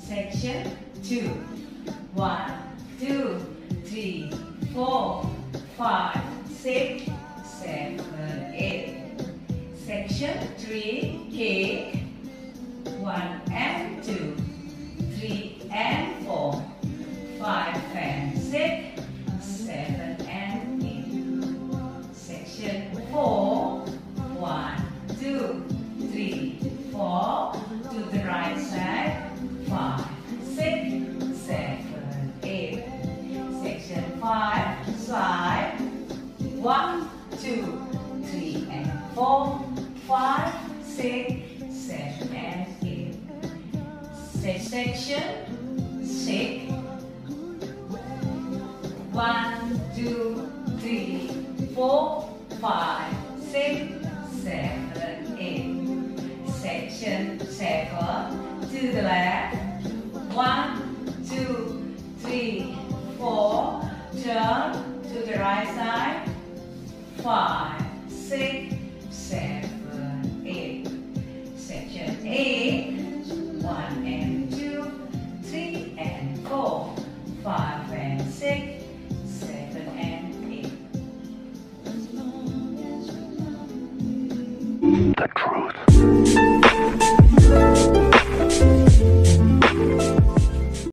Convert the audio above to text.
Section 2. 1, 2, 3, 4, 5, 6, 7, 8. Section 3. Cake. 1 and 2, 3 and 4, 5 and 6, 7 and 8. Section 4. 1, 2, 3, 4. To the right side. 5, 6, 7, 8. Section 5. Slide. 1, 2, 3 and 4, 5, 6, 7 and 8. Section 6. 1, 2, 3, 4, 5, 6, 7, 8. Section 7. To the left. 1, 2, 3, 4. Turn to the right side. 5, 6, 7,